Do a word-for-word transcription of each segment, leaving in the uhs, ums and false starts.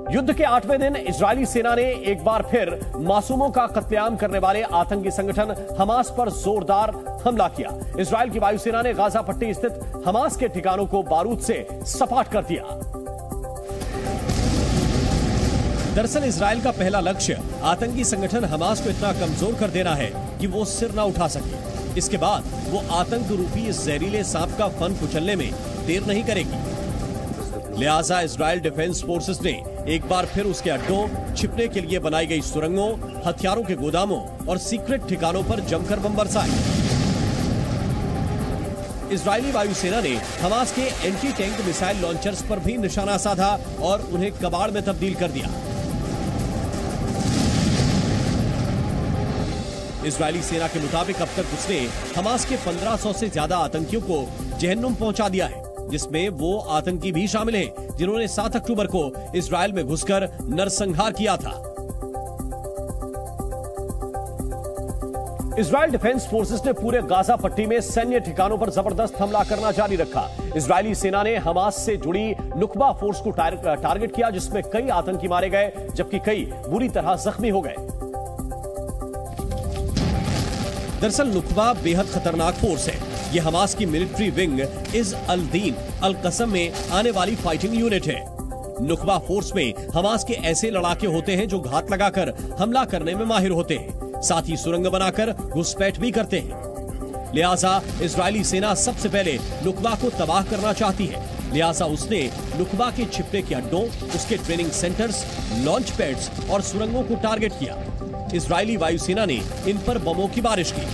युद्ध के आठवें दिन इजरायली सेना ने एक बार फिर मासूमों का कत्लेआम करने वाले आतंकी संगठन हमास पर जोरदार हमला किया। इजरायल की वायुसेना ने गाजा पट्टी स्थित हमास के ठिकानों को बारूद से सपाट कर दिया। दरअसल इजरायल का पहला लक्ष्य आतंकी संगठन हमास को इतना कमजोर कर देना है कि वो सिर ना उठा सके। इसके बाद वो आतंक रूपी इस जहरीले सांप का फन कुचलने में देर नहीं करेगी। लिहाजा इजरायल डिफेंस फोर्सेस ने एक बार फिर उसके अड्डों, छिपने के लिए बनाई गई सुरंगों, हथियारों के गोदामों और सीक्रेट ठिकानों पर जमकर बम बरसाए। इजरायली वायुसेना ने हमास के एंटी टैंक मिसाइल लॉन्चर्स पर भी निशाना साधा और उन्हें कबाड़ में तब्दील कर दिया। इजरायली सेना के मुताबिक अब तक उसने हमास के पंद्रह सौ से ज्यादा आतंकियों को जहन्नुम पहुंचा दिया है, जिसमें वो आतंकी भी शामिल हैं जिन्होंने सात अक्टूबर को इजरायल में घुसकर नरसंहार किया था। इजरायल डिफेंस फोर्सेस ने पूरे गाजा पट्टी में सैन्य ठिकानों पर जबरदस्त हमला करना जारी रखा। इजरायली सेना ने हमास से जुड़ी नुकबा फोर्स को टारगेट किया, जिसमें कई आतंकी मारे गए जबकि कई बुरी तरह जख्मी हो गए। दरअसल नुकबा बेहद खतरनाक फोर्स है। ये हमास की मिलिट्री विंग इज अल दीन अल कसम में आने वाली फाइटिंग यूनिट है। नुकबा फोर्स में हमास के ऐसे लड़ाके होते हैं जो घात लगाकर हमला करने में माहिर होते हैं, साथ ही सुरंग बनाकर घुसपैठ भी करते हैं। लिहाजा इजरायली सेना सबसे पहले नुकबा को तबाह करना चाहती है। लिहाजा उसने नुकबा के छिपने के अड्डों, उसके ट्रेनिंग सेंटर्स, लॉन्च पैड्स और सुरंगों को टारगेट किया। इजरायली वायुसेना ने इन पर बमों की बारिश की।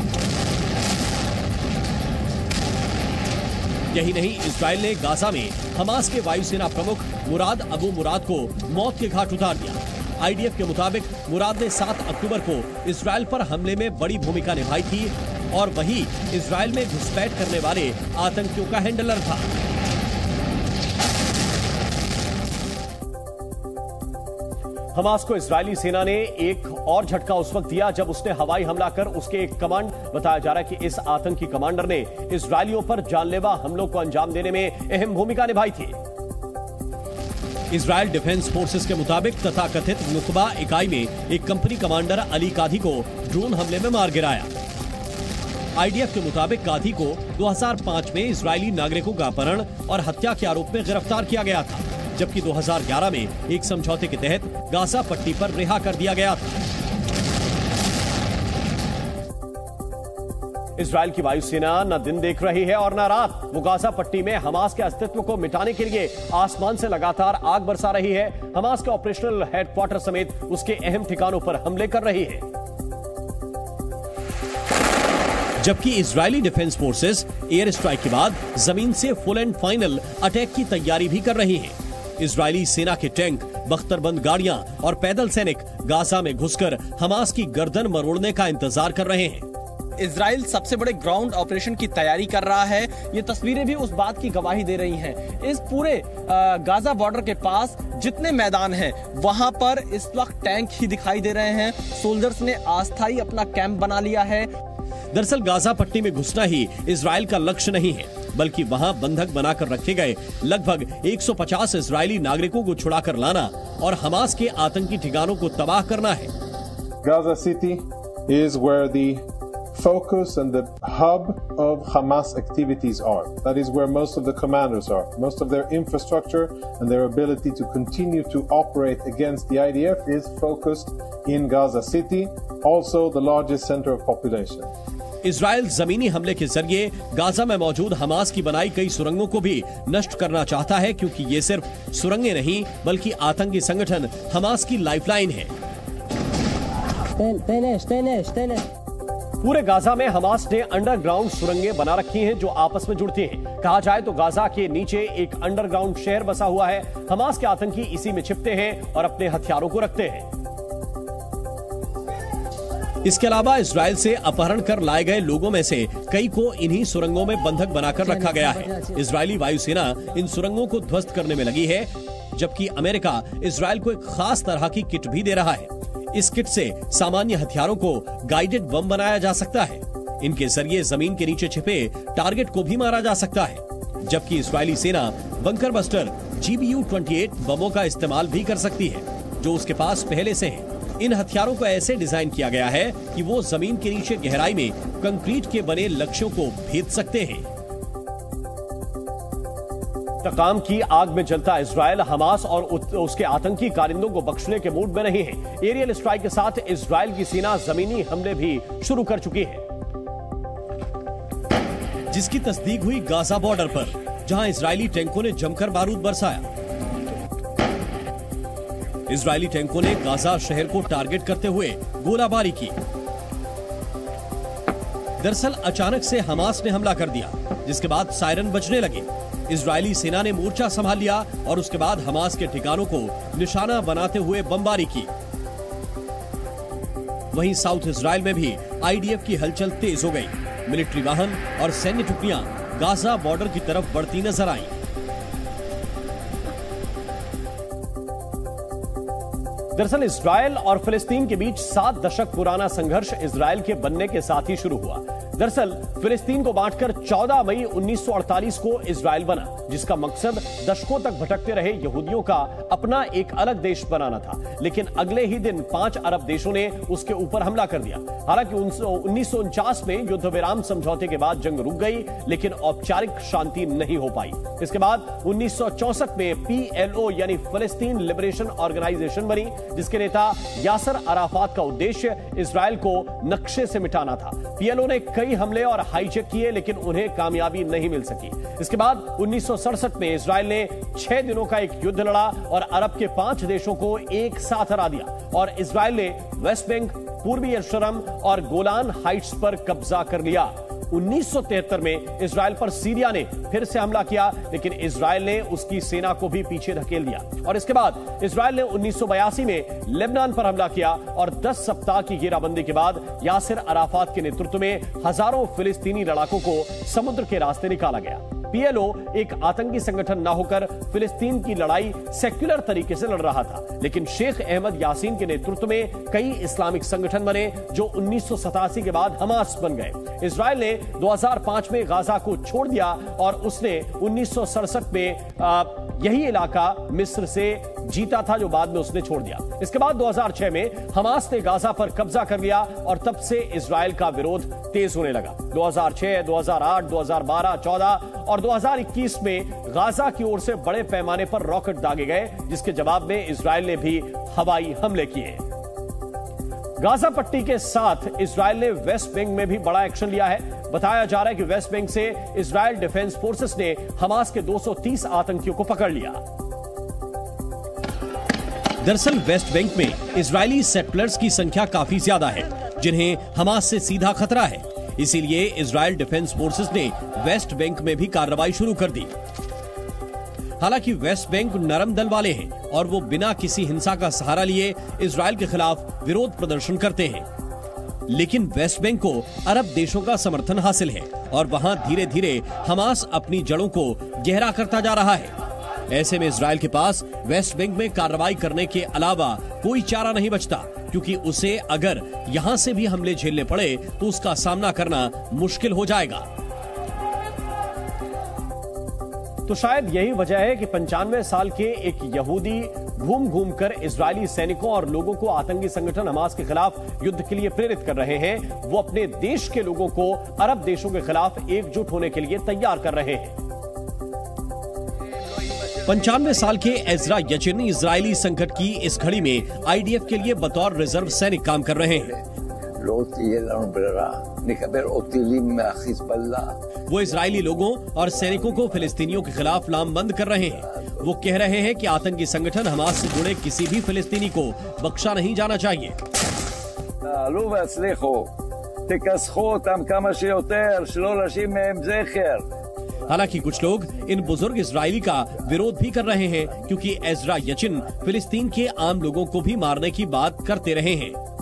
यही नहीं, इजरायल ने गाजा में हमास के वायुसेना प्रमुख मुराद अबू मुराद को मौत के घाट उतार दिया। आईडीएफ के मुताबिक मुराद ने सात अक्टूबर को इजरायल पर हमले में बड़ी भूमिका निभाई थी और वही इजरायल में घुसपैठ करने वाले आतंकियों का हैंडलर था। हमास को इजरायली सेना ने एक और झटका उस वक्त दिया जब उसने हवाई हमला कर उसके एक कमांड बताया जा रहा है कि इस आतंकी कमांडर ने इजरायलियों पर जानलेवा हमलों को अंजाम देने में अहम भूमिका निभाई थी। इजरायल डिफेंस फोर्सेस के मुताबिक तथाकथित नुकबा इकाई में एक कंपनी कमांडर अली काधी को ड्रोन हमले में मार गिराया। आईडीएफ के मुताबिक काधी को दो हज़ार पाँच में इजरायली नागरिकों का अपहरण और हत्या के आरोप में गिरफ्तार किया गया था, जबकि दो हज़ार ग्यारह में एक समझौते के तहत गाजा पट्टी पर रिहा कर दिया गया था। इजरायल की वायुसेना न दिन देख रही है और न रात। वो गाजा पट्टी में हमास के अस्तित्व को मिटाने के लिए आसमान से लगातार आग बरसा रही है। हमास के ऑपरेशनल हेडक्वार्टर समेत उसके अहम ठिकानों पर हमले कर रही है। जबकि Israeli defence forces air strike के बाद जमीन से फुल एंड फाइनल अटैक की तैयारी भी कर रही है। इजरायली सेना के टैंक, बख्तरबंद गाड़ियां और पैदल सैनिक गाजा में घुसकर हमास की गर्दन मरोड़ने का इंतजार कर रहे हैं। इजराइल सबसे बड़े ग्राउंड ऑपरेशन की तैयारी कर रहा है। ये तस्वीरें भी उस बात की गवाही दे रही हैं। इस पूरे गाजा बॉर्डर के पास जितने मैदान हैं, वहां पर इस वक्त टैंक ही दिखाई दे रहे हैं। सोल्जर्स ने अस्थायी अपना कैंप बना लिया है। दरअसल गाजा पट्टी में घुसना ही इजरायल का लक्ष्य नहीं है, बल्कि वहां बंधक बनाकर रखे गए लगभग एक सौ पचास इजरायली नागरिकों को छुड़ाकर लाना और हमास के आतंकी ठिकानों को तबाह करना है। Gaza City is where the focus and the hub of Hamas activities are. That is where most of the commanders are. Most of their infrastructure and their ability to continue to operate against the I D F is focused in Gaza City, also the largest center of population. Israel जमीनी हमले के जरिए Gaza में मौजूद Hamas की बनाई कई सुरंगों को भी नष्ट करना चाहता है, क्योंकि ये सिर्फ सुरंगें नहीं बल्कि आतंकी संगठन हमास की लाइफलाइन है। पूरे गाजा में हमास ने अंडरग्राउंड सुरंगें बना रखी हैं जो आपस में जुड़ती हैं। कहा जाए तो गाजा के नीचे एक अंडरग्राउंड शहर बसा हुआ है। हमास के आतंकी इसी में छिपते हैं और अपने हथियारों को रखते हैं। इसके अलावा इजरायल से अपहरण कर लाए गए लोगों में से कई को इन्हीं सुरंगों में बंधक बनाकर रखा गया है। इजरायली वायुसेना इन सुरंगों को ध्वस्त करने में लगी है, जबकि अमेरिका इजरायल को एक खास तरह की किट भी दे रहा है। इस किट से सामान्य हथियारों को गाइडेड बम बनाया जा सकता है। इनके जरिए जमीन के नीचे छिपे टारगेट को भी मारा जा सकता है, जबकि इजरायली सेना bunker buster, G B U अट्ठाईस बमों का इस्तेमाल भी कर सकती है, जो उसके पास पहले से है। इन हथियारों को ऐसे डिजाइन किया गया है कि वो जमीन के नीचे गहराई में कंक्रीट के बने लक्ष्यों को भेद सकते हैं। तकाम की आग में जलता इजरायल हमास और उसके आतंकी कारिंदों को बख्शने के मूड में नहीं है। एरियल स्ट्राइक के साथ इजरायल की सेना जमीनी हमले भी शुरू कर चुकी है, जिसकी तस्दीक हुई गाजा बॉर्डर पर, जहां इजरायली टैंकों ने जमकर बारूद बरसाया। इजरायली टैंकों ने गाजा शहर को टारगेट करते हुए गोलाबारी की। दरअसल अचानक से हमास ने हमला कर दिया, जिसके बाद सायरन बजने लगे। इजरायली सेना ने मोर्चा संभाल लिया और उसके बाद हमास के ठिकानों को निशाना बनाते हुए बमबारी की। वहीं साउथ इजरायल में भी आई डी एफ की हलचल तेज हो गई। मिलिट्री वाहन और सैन्य टुकड़ियां गाजा बॉर्डर की तरफ बढ़ती नजर आईं। दरअसल इजरायल और फिलिस्तीन के बीच सात दशक पुराना संघर्ष इजरायल के बनने के साथ ही शुरू हुआ। दरअसल फिलिस्तीन को बांटकर चौदह मई उन्नीस सौ अड़तालीस को इजरायल बना, जिसका मकसद दशकों तक भटकते रहे यहूदियों का अपना एक अलग देश बनाना था। लेकिन अगले ही दिन पांच अरब देशों ने उसके ऊपर हमला कर दिया। हालांकि उन्नीस सौ उनचास में युद्ध विराम समझौते के बाद जंग रुक गई, लेकिन औपचारिक शांति नहीं हो पाई। इसके बाद उन्नीस सौ चौसठ में पी एल ओ यानी फिलिस्तीन लिबरेशन ऑर्गेनाइजेशन बनी, जिसके नेता यासर अराफात का उद्देश्य इजरायल को नक्शे से मिटाना था। पी एल ओ ने कई हमले और हाईजैक किए, लेकिन उन्हें कामयाबी नहीं मिल सकी। इसके बाद उन्नीस सौ सड़सठ में इजरायल ने छह दिनों का एक युद्ध लड़ा और अरब के पांच देशों को एक साथ हरा दिया, और इजरायल ने वेस्ट बैंक, पूर्वी यरूशलेम और गोलान हाइट्स पर कब्जा कर लिया। उन्नीस सौ तिहत्तर में इजरायल पर सीरिया ने फिर से हमला किया, लेकिन इजरायल ने उसकी सेना को भी पीछे धकेल दिया। और इसके बाद इजरायल ने उन्नीस सौ बयासी में लेबनान पर हमला किया और दस सप्ताह की घेराबंदी के बाद यासिर अराफात के नेतृत्व में हजारों फिलिस्तीनी लड़ाकों को समुद्र के रास्ते निकाला गया। पी एल ओ एक आतंकी संगठन न होकर फिलिस्तीन की लड़ाई सेक्युलर तरीके से लड़ रहा था, लेकिन शेख अहमद यासीन के नेतृत्व में कई इस्लामिक संगठन बने, जो उन्नीस सौ सतासी के बाद हमास बन गए। इजरायल ने दो हज़ार पाँच में गाजा को छोड़ दिया और उसने उन्नीस सौ सड़सठ में आ, यही इलाका मिस्र से जीता था, जो बाद में उसने छोड़ दिया। इसके बाद दो हज़ार छह में हमास ने गाजा पर कब्जा कर लिया और तब से इजरायल का विरोध तेज होने लगा। दो हज़ार छह, दो हज़ार आठ, दो हज़ार बारह, चौदह और दो हज़ार इक्कीस में गाजा की ओर से बड़े पैमाने पर रॉकेट दागे गए, जिसके जवाब में इजरायल ने भी हवाई हमले किए। गाजा पट्टी के साथ इजरायल ने वेस्ट बैंक में भी बड़ा एक्शन लिया है। बताया जा रहा है कि वेस्ट बैंक से इजरायल डिफेंस फोर्सेस ने हमास के दो सौ तीस आतंकियों को पकड़ लिया। दरअसल वेस्ट बैंक में इजरायली सेटलर्स की संख्या काफी ज्यादा है, जिन्हें हमास से सीधा खतरा है। इसीलिए इजरायल डिफेंस फोर्सेस ने वेस्ट बैंक में भी कार्रवाई शुरू कर दी। हालांकि वेस्ट बैंक नरम दल वाले हैं और वो बिना किसी हिंसा का सहारा लिए इजरायल के खिलाफ विरोध प्रदर्शन करते हैं, लेकिन वेस्ट बैंक को अरब देशों का समर्थन हासिल है और वहां धीरे धीरे हमास अपनी जड़ों को गहरा करता जा रहा है। ऐसे में इजरायल के पास वेस्ट बैंक में कार्रवाई करने के अलावा कोई चारा नहीं बचता, क्योंकि उसे अगर यहां से भी हमले झेलने पड़े तो उसका सामना करना मुश्किल हो जाएगा। तो शायद यही वजह है कि पंचानवे साल के एक यहूदी घूम घूम कर इजरायली सैनिकों और लोगों को आतंकी संगठन हमास के खिलाफ युद्ध के लिए प्रेरित कर रहे हैं। वो अपने देश के लोगों को अरब देशों के खिलाफ एकजुट होने के लिए तैयार कर रहे हैं। पंचानवे साल के एजरा यचिन इजरायली संकट की इस घड़ी में आई डी एफ के लिए बतौर रिजर्व सैनिक काम कर रहे हैं। वो इजरायली लोगों और सैनिकों को फिलिस्तीनियों के खिलाफ लामबंद कर रहे हैं। वो कह रहे हैं कि आतंकी संगठन हमास से जुड़े किसी भी फिलिस्तीनी को बख्शा नहीं जाना चाहिए। हालांकि कुछ लोग इन बुजुर्ग इजरायली का विरोध भी कर रहे हैं, क्योंकि एजरा यचिन फिलिस्तीन के आम लोगों को भी मारने की बात करते रहे हैं।